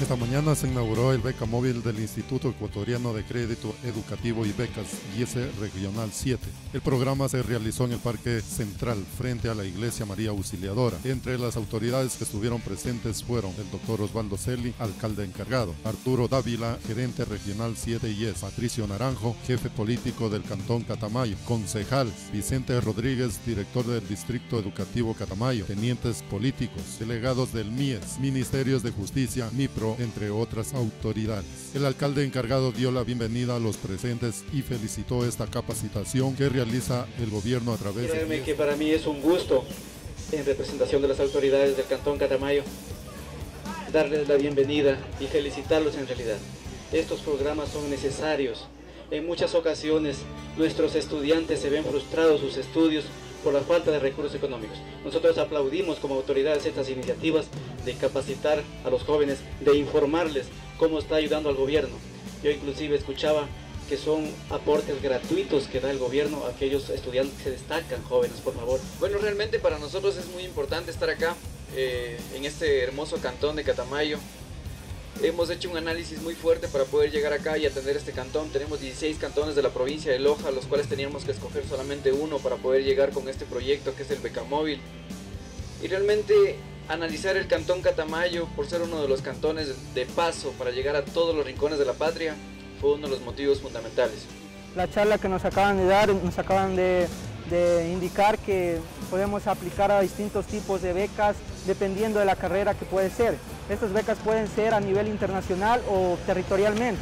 Esta mañana se inauguró el beca móvil del Instituto Ecuatoriano de Crédito Educativo y Becas IESE Regional 7. El programa se realizó en el Parque Central, frente a la Iglesia María Auxiliadora. Entre las autoridades que estuvieron presentes fueron el doctor Osvaldo Celi, alcalde encargado, Arturo Dávila, gerente regional 7 IES, Patricio Naranjo, jefe político del Cantón Catamayo, concejal Vicente Rodríguez, director del Distrito Educativo Catamayo, tenientes políticos, delegados del MIES, Ministerios de Justicia, MIPRO, entre otras autoridades. El alcalde encargado dio la bienvenida a los presentes y felicitó esta capacitación que realiza el gobierno a través de... Créanme que para mí es un gusto, en representación de las autoridades del Cantón Catamayo, darles la bienvenida y felicitarlos en realidad. Estos programas son necesarios. En muchas ocasiones nuestros estudiantes se ven frustrados sus estudios por la falta de recursos económicos. Nosotros aplaudimos como autoridades estas iniciativas de capacitar a los jóvenes, de informarles cómo está ayudando al gobierno. Yo inclusive escuchaba que son aportes gratuitos que da el gobierno a aquellos estudiantes que se destacan, jóvenes, por favor. Bueno, realmente para nosotros es muy importante estar acá, en este hermoso cantón de Catamayo. Hemos hecho un análisis muy fuerte para poder llegar acá y atender este cantón. Tenemos 16 cantones de la provincia de Loja, los cuales teníamos que escoger solamente uno para poder llegar con este proyecto que es el Beca Móvil. Y realmente analizar el cantón Catamayo por ser uno de los cantones de paso para llegar a todos los rincones de la patria fue uno de los motivos fundamentales. La charla que nos acaban de dar, nos acaban de indicar que podemos aplicar a distintos tipos de becas dependiendo de la carrera que puede ser. Estas becas pueden ser a nivel internacional o territorialmente.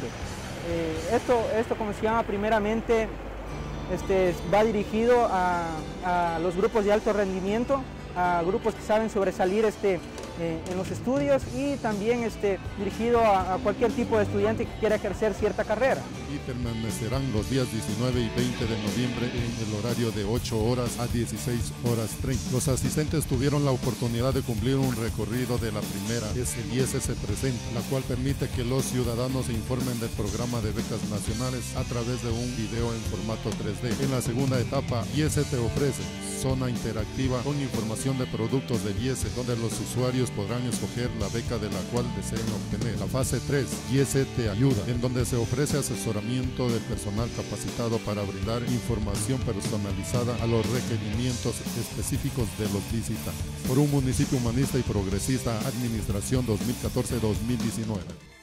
Esto como se llama, primeramente va dirigido a los grupos de alto rendimiento, a grupos que saben sobresalir en los estudios, y también dirigido a cualquier tipo de estudiante que quiera ejercer cierta carrera. Y permanecerán los días 19 y 20 de noviembre en el horario de 8 horas a 16 horas 30. Los asistentes tuvieron la oportunidad de cumplir un recorrido de la primera, que es el IESE se presenta, la cual permite que los ciudadanos se informen del programa de becas nacionales a través de un video en formato 3D. En la segunda etapa, IESE te ofrece zona interactiva con información de productos del IESE, donde los usuarios podrán escoger la beca de la cual deseen obtener. La fase 3, IESE te ayuda, en donde se ofrece asesoramiento del personal capacitado para brindar información personalizada a los requerimientos específicos de los visitantes. Por un municipio humanista y progresista, Administración 2014-2019.